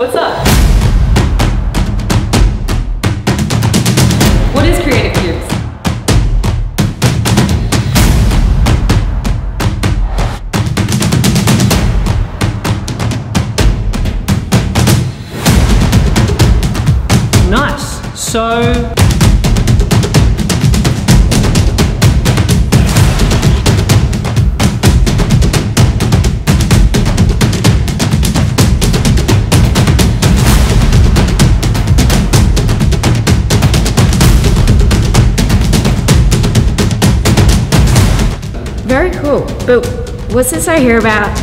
What's up? What is Creative Cubes? Nice. So Very cool, but what's this I hear about?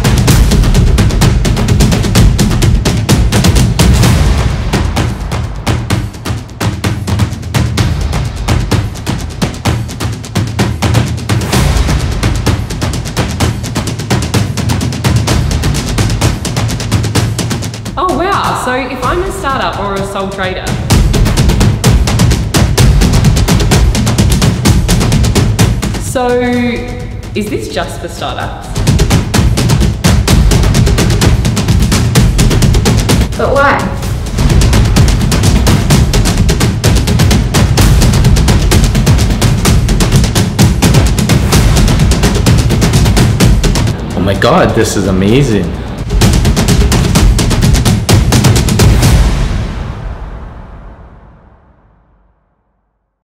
Oh wow, so if I'm a startup or a sole trader, so is this just for startups? But why? Oh my god, this is amazing.